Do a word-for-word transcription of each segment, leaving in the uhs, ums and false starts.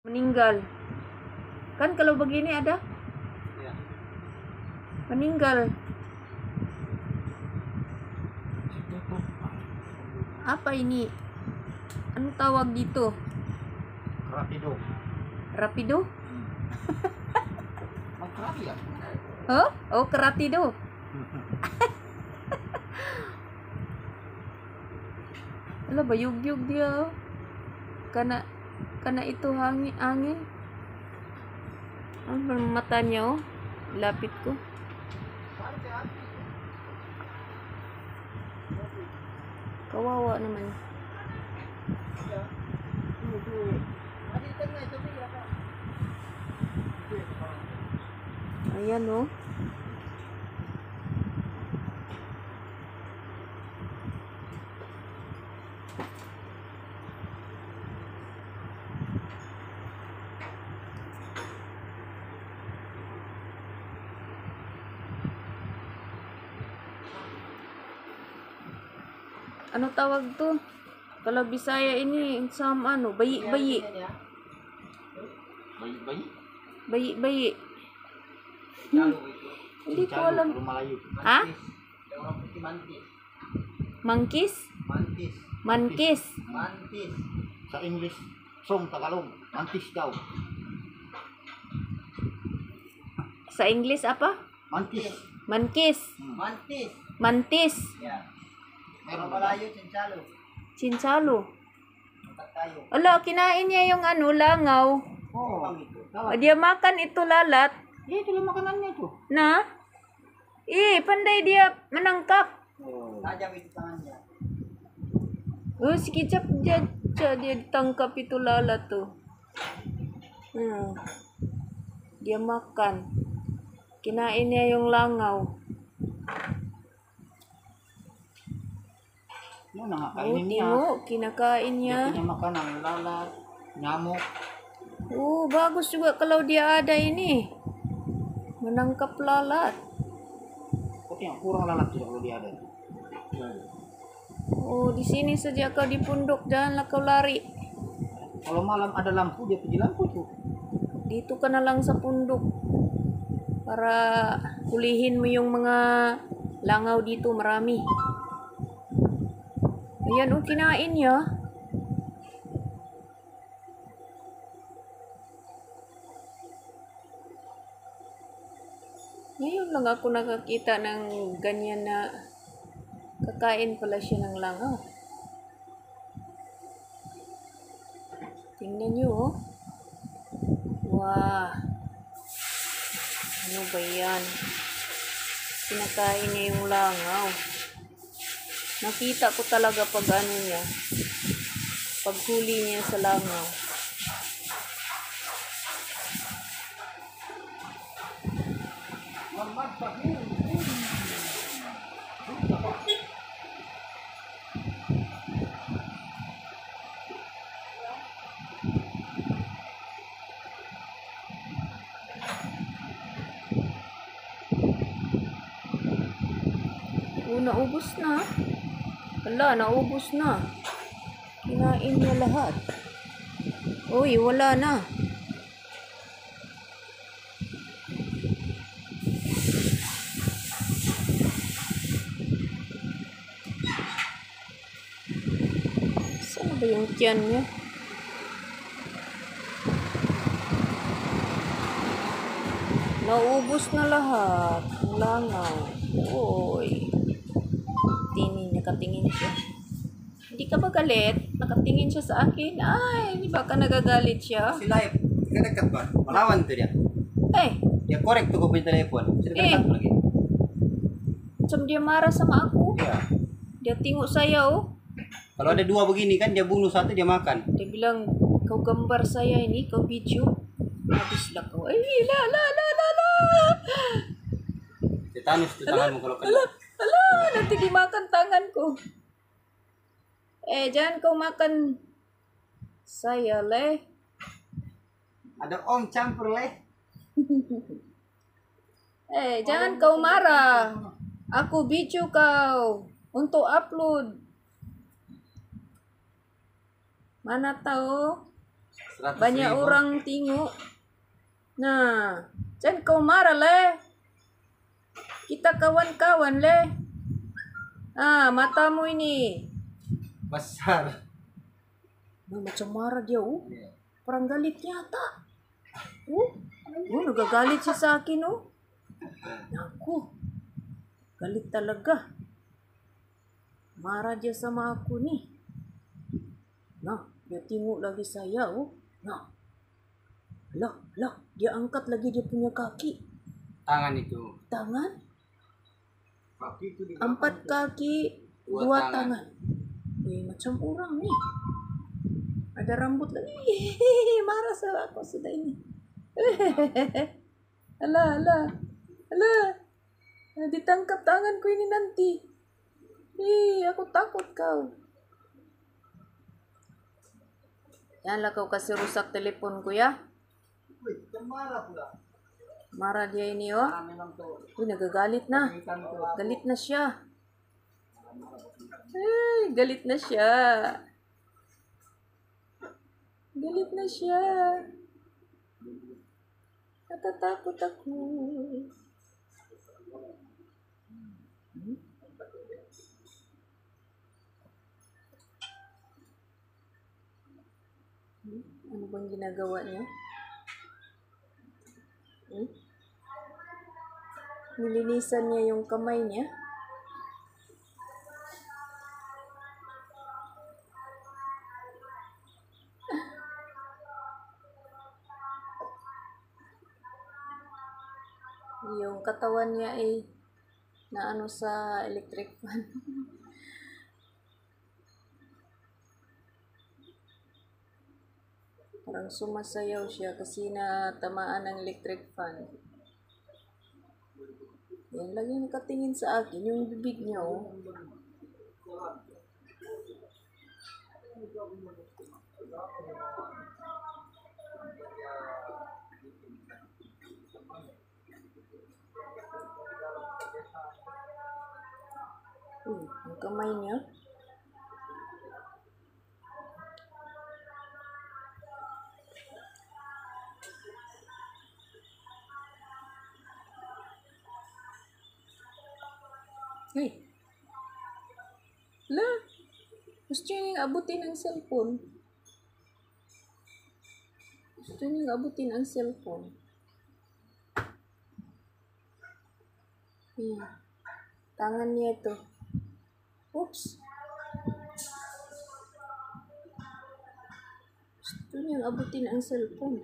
Meninggal. Kan kalau begini ada Ya. meninggal. Apa ini? Ano tawag dito? Rapido. Rapido? Ang krabi yan. Oh? Oh, keratido. Ala, bayug-yug dia. Oh. Kana kana ito hangin angin. Ang mata niya oh. Lapit ko. Kawawa naman. Ayan oh. Ano tawag to? Kalau Bisaya ini sama ano, bayi-bayi. Bayi-bayi. Bayi-bayi. Jalo Hindi ko alam. Malayo. Ha? Mantis. Mangkis? Mantis. Mankis. Mantis. Sa English, song Tagalog. Mantis daw. Sa English apa? Mantis. Mankis. Mantis. Mantis. Yeah. Meron malayo, Chinsalo. Chinsalo. Tayo. Ala, kinain niya yung ano, langaw. Oo. O, dia makan itu lalat. Eh, ito lang makanannya tuh. Na? Eh, pandai dia menangkap. Oh. Tajam itu tangannya. Oh, si Kicap dia, dia, dia ditangkap itu lalat tuh. Hmm. Dia makan. Kinain niya yung langaw. Yun ang Oh, kainin niya. timo, kinakain niya. Dia punya makanan, lalat, nyamuk. Oh, bagus juga kalau dia ada ini. Menangkap lalat. Kok yang kurang lalat juga kalau dia ada. Oh, di sini saja kau di punduk, janganlah kau lari. Kalau malam ada lampu, dia pergi lampu tuh. Dito ka na lang sa pundok para hulihin mo yung mga langaw dito, marami. Ayan, oh, kinain niya. Ngayon lang ako nakakita ng ganyan na kakain pala siya ng langaw. Tingnan niyo, oh. Wah. Ano ba yan? Kinakain niya yung langaw. Nakita ko talaga pag ano niya. Paghuli niya sa langaw. Oh, naubos na. Wala, naubos na. Kinain niya lahat. Uy, wala na. Saan ba yung tiyan niya? Naubos na lahat. Wala na. Uy. Tini, nakatingin siya. Hindi ka ba galit? Nakatingin siya sa akin. Ay, di ba ka nagagalit siya? Si live, dekat ba? Malawan tuh dia. Eh, Dia korek tuh ko punya telepon. Bisa Eh. dekat lagi. macam dia marah sama aku. Iya. Dia tengok saya, oh. Kalau ada dua begini kan dia bunuh satu dia makan. Dia bilang, kau gambar saya ini, kau video. Habislah kau. Eh, la, la, la, la, la. Tetanus tuh tanganmu kalau kena. Alah, alah, nanti dimakan tanganku. Eh, jangan kau makan saya, leh. Ada om campur leh. Eh, jangan kau marah. Aku bicu kau untuk upload. Mana tahu? Seratus Banyak ribu. orang tengok. Nah, jangan kau marah le. Kita kawan-kawan le. Ah, matamu ini. Besar. Nah, macam marah dia, oh. Iya. Perang galit nyata. Oh, oh nagagalit siya sa akin, oh. Naku, galit talaga. Marah dia sama aku nih. Nah, dia tengok lagi saya, oh. Nah, lah, lah, dia angkat lagi dia punya kaki. Tangan itu. Tangan, Kaki itu di empat kaki, Dua dua, tangan. tangan. Eh, macam orang nih. Ada rambut lagi. Hehehe, marah sama aku sudah ini. Alah, alah, alah. Ditangkap tanganku ini nanti. Ih, aku takut kau. Janganlah kau kasih rusak teleponku ya. Wih, marah pula. Marah dia ini, oh. Marah memang tuh. Uy, nagagalit na. Ikan tuh. Galit na siya. Ay, galit na siya. Galit na siya. Natatakot ako. Hmm? Hmm? Ano bang ginagawa niya? Hmm? Nilinisan niya yung kamay niya. Yung katawan niya ay naano sa electric fan. Parang sumasayaw siya kasi natamaan ng electric fan. Yan lang yung nakatingin sa akin, yung bibig niya, oh. Uy, yung kamay niya. Hey. La, gusto niya abutin ang cellphone. Gusto niya abutin ang cellphone. Hmm. Tangan niya ito. Oops. Gusto niyang abutin ang cellphone.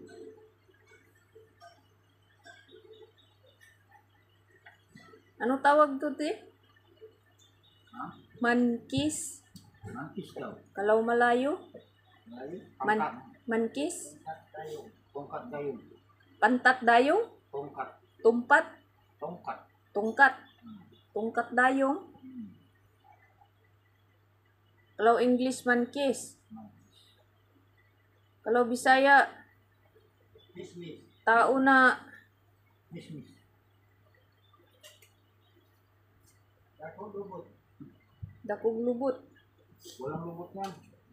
Ano tawag to, te? Ha? Mankis? Mantis daw. Kalaw malayo? Layo. Man Pangkat. mankis? Dayong. Tongkat dayong. Pantat dayong? Tongkat. Tumpat? Tongkat. Tungkat? Tungkat dayong? Kalau English mankis. Kalau Bisaya, Mismis. tao na Mismis. Ako lubot. dakog lubot. Walang lubot yan.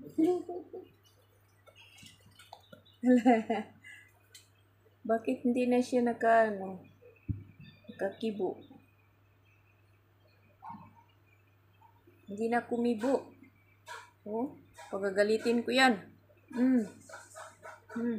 Bakit hindi na siya naka, ano, nakakibo? Hindi na kumibo. Oh, pagagalitin ko yan. Mm. Mm.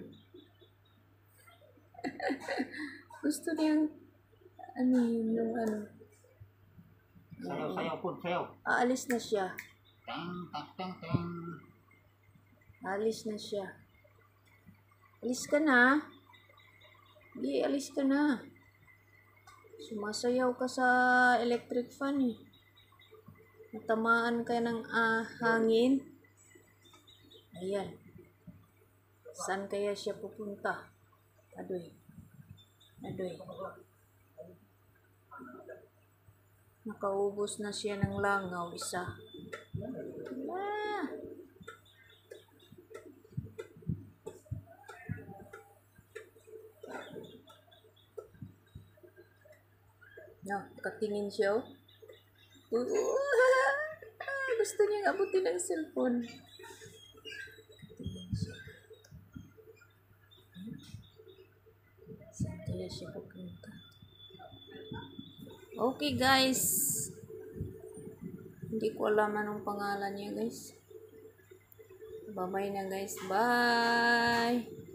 Gusto niyang, ano yun, yung ano, Sayaw, sayaw po, sayaw. aalis na siya. Teng, teng, teng, teng. Aalis na siya. Alis ka na. Di, alis ka na. Sumasayaw ka sa electric fan eh. Natamaan ka ng ah, hangin. Ayan. Saan kaya siya pupunta? Adoy. Adoy. Nakaubos na siya ng langaw isa. Ah! No, nakatingin siya, oh. Uh, ah, gusto niya abutin ang cellphone. Nakatingin siya. kaya siya pupunta. Okay guys. Hindi ko alam anong pangalan niya guys. Bye-bye na guys. Bye!